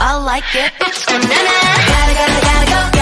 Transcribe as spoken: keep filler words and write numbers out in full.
I like it. Na, na, na. Gotta, gotta, gotta go.